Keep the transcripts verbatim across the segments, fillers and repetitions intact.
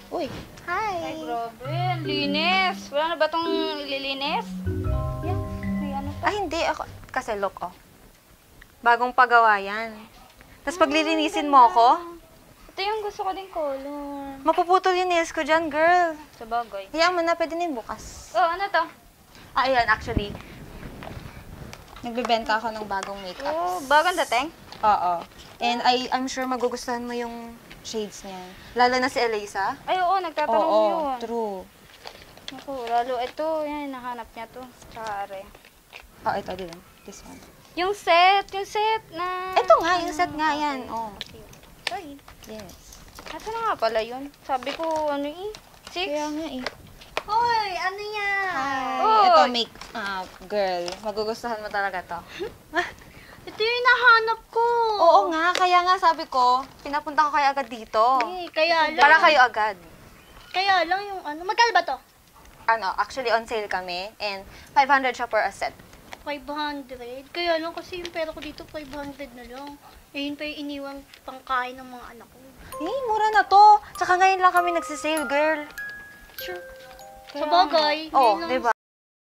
Uy, hi! Ay, grabe. Ang linis. Wala na ba itong ililinis? Yan. May ano to? Ah, hindi. Ako, kasi look, oh. Bagong pagawa yan. Tapos paglilinisin mo ako, Ito yung gusto ko din color. mapuputol yung nails ko dyan, girl. Sa bagay. Hayaan mo na, pwede na yung bukas. Oh, ano to? Ah, ayan, actually. Nagbebenta ako ng bagong makeup. Oh, bagong dating? Oo. And I, I'm sure magugustuhan mo yung shades niya. Lalo na si Elisa. Ay, oo. Nagtatanong Oo, yun. true. Naku, lalo ito. Yan, nahanap niya to. Tsaka Oh, ito din. This one. yung set. Yung set na... Ito nga, yung set nga yan. Oh. Okay. Sorry. Yes. Asa na nga pala yun? Sabi ko, ano eh? Six? Kaya nga eh. Hoy, ano yan? Hi. Oy. Ito, make-up. Girl, magugustuhan mo talaga to. Ito yung nahanap ko. Oo nga, kaya nga sabi ko, pinapunta ko kayo agad dito. Eh, kaya lang. Para kayo agad. Kaya lang yung ano. Magkano ba to? Ano, actually on sale kami and five hundred siya per a set. five hundred? Kaya lang kasi yung pera ko dito five hundred na lang. Eh, yun pa yung iniwang pangkain ng mga anak ko. Eh, mura na to. Tsaka ngayon lang kami nagsisale, girl. Sure. Kaya Sa bagay, nga. Oo, ngayon lang- di ba?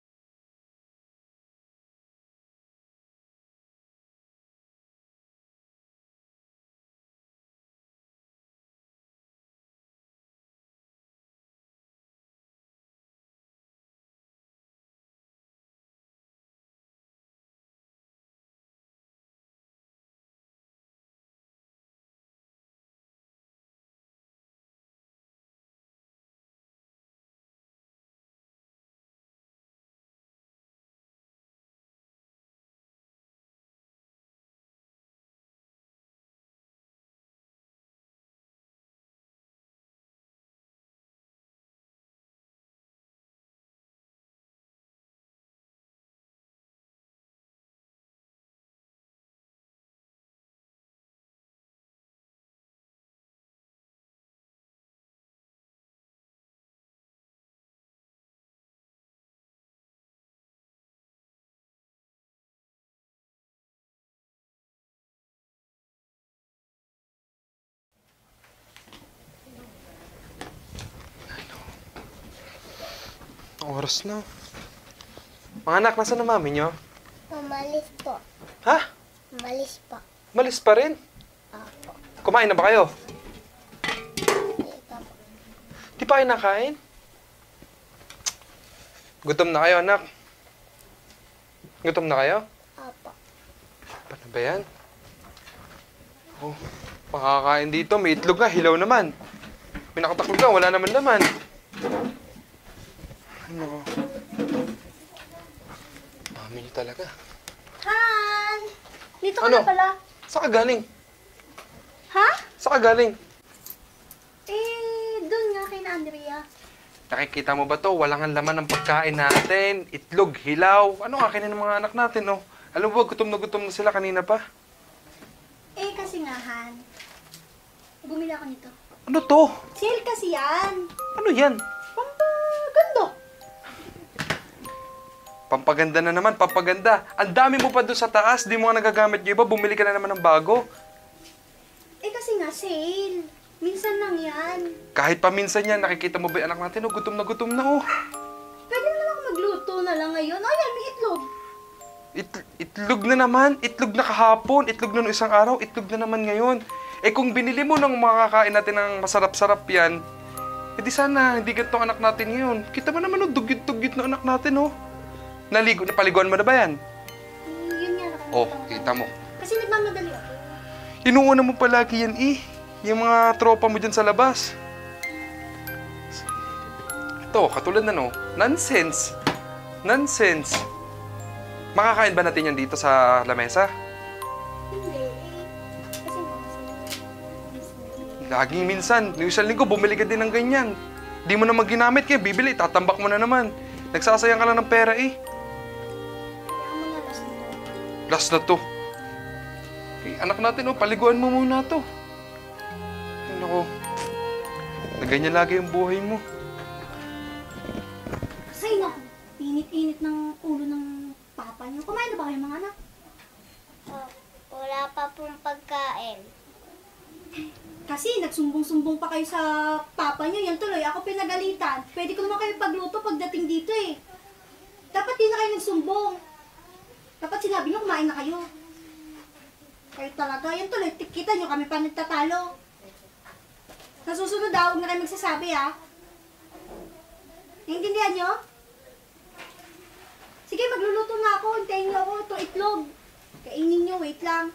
Oras na. Mga anak, nasa na mami nyo? Umalis po. Ha? Umalis po. Malis pa rin? Opo. Kumain na ba kayo? Di pa po. Di pa kayo nakain? Gutom na kayo, anak. Gutom na kayo? Opo. Paano ba yan? Oh, makakain dito. May itlog nga, hilaw naman. May nakataklog nga, wala naman naman. Ano? Mami niyo talaga. Han! Dito ka Ano? na pala. Saan ka galing? Ha? Saan ka galing? Eh, dun nga kay na Andrea. Nakikita mo ba to? Walang ang laman ng pagkain natin. Itlog, hilaw. Ano nga kinin ng mga anak natin, no? Alam mo ba, gutom na gutom na sila kanina pa. Eh, kasi nga, Han. Bumili ako nito. Ano to? Sale kasi yan. Ano yan? Pampaganda. Pampaganda na naman, pampaganda. Ang dami mo pa doon sa taas, di mo nga nagagamit yung iba, bumili ka na naman ng bago. Eh, kasi nga, sale. Minsan lang yan. Kahit paminsan yan, nakikita mo ba yung anak natin, oh, gutom na gutom na, oh. Pwede naman ako magluto na lang ngayon. Ayan, may itlog. It, itlog na naman, itlog na kahapon, itlog na noong isang araw, itlog na naman ngayon. Eh kung binili mo ng makakain natin ng masarap-sarap yan, eh di sana, hindi ganito ang anak natin ngayon. Kita mo naman, oh, dugyot-dugyot na anak natin, oh. Naligo, napaliguan mo na ba yan? Eh, yun nga, nakalimutan Oh, ko. kita mo. Kasi nagmamadali ako. Inuuna mo palagi yan, eh. Yung mga tropa mo dyan sa labas. Ito, katulad na, no? Nonsense. Nonsense. Makakain ba natin yan dito sa lamesa? Hindi, eh. Kasi nga, kasi... Laging minsan. Yung isang linggo, bumili ka din ng ganyan. Di mo naman ginamit kaya bibili, tatambak mo na naman. Nagsasayang ka lang ng pera, eh. Kaya mo na last mo. Last na to. Okay, anak natin, oh, paliguan mo muna to. Ay, naku. Na ganyan lagi yung buhay mo. Say na, init-init ng ulo ng papa niyo. Kumain na ba kayo mga anak? Oh, wala pa pong pagkain. Kasi nagsumbong-sumbong pa kayo sa papa niyo. Yan tuloy, ako pinagalitan. Pwede ko naman kayo pagluto pagdating dito eh. Dapat din na kayo nagsumbong. Dapat sinabi niyo kumain na kayo. Kayo talaga. Yan tuloy, kita niyo kami pa nagtatalo. Sa susunod daw, huwag na kayo magsasabi ha. Naiintindihan niyo? Sige, magluluto na ako. Hintayin niyo ako. Itong itlog. Kainin niyo, wait lang.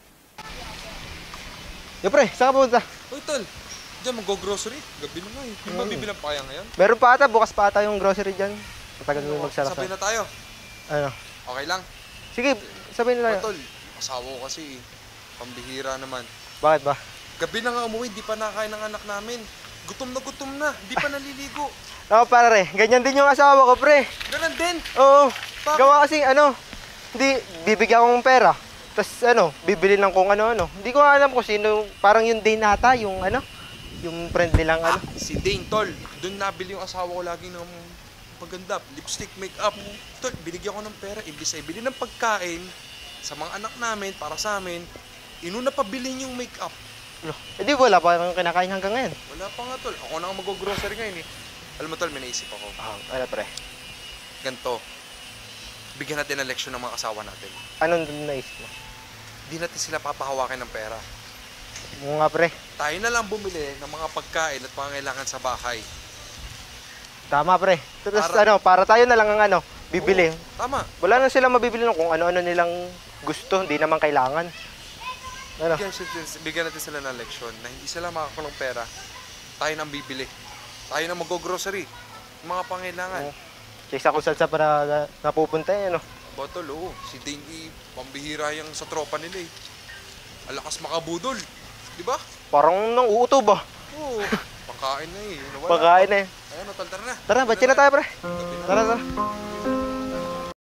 Yo pre, saan ka pupunta? Uy, tol. Diyan, mag-grocery. Gabi na nga eh. Di ba Mm. bibilang pa kaya ngayon? Meron pa ata, bukas pa ata yung grocery dyan. Matagal mo magsara Sabay sa... na tayo. Ano? Okay lang. Sige, sabihin Uy, nila. tol. Asawa ko kasi eh. Pambihira naman. Bakit ba? Gabi na nga umuwi, di pa nakain ng anak namin. Gutom na gutom na, di pa naliligo. Ako pare, ganyan din yung asawa ko pre. Ganun din. Oo, Bakit? gawa kasi ano, hindi, bibigyan ko ng pera. Tapos ano, bibili ng kung ano-ano. Hindi ko alam kung sino, parang yung Dane nata, yung ano, yung friend nilang ano. Si Dane, tol. Doon nabili yung asawa ko lagi ng paganda, lipstick, makeup. Tol, binigyan ko ng pera. Imbis ay bili ng pagkain sa mga anak namin, para sa amin, inuna pa bilhin yung makeup. Ano, eh di wala pa kang kinakain hanggang ngayon. Wala pa nga, tol. Ako na nga mag-grocery ngayon eh. Alam mo, tol, may naisip ako. Ah, ano pre? Ganto. Bigyan natin ng leksyon ng mga asawa natin. Anong naisip mo? Di natin sila papahawakin ng pera. Oo nga pre, Tayo na lang bumili ng mga pagkain at pangangailangan sa bahay. tama pre. Tapos Para- ano, para tayo na lang ang ano, bibili. Oo, tama. Wala na silang mabibili ng kung ano-ano nilang gusto, hindi naman kailangan. Ano? Bigyan, sila- bigyan natin sila ng leksyon na hindi sila makakulang pera. Tayo nang bibili. Tayo nang mag-grocery. Mga pangailangan. Oo. Kaysa kung saan sa para na- napupunta eh, ano. Botol, oo. Si Dane E, pambihira yung sa tropa nila eh. Alakas makabudol. Di ba? Parang nang uuto ba? Oo. Pagkain na eh. Nawala. Pagkain eh. Ayan, tol, tara na. Tara, batsi na tayo pre. Tara, tara.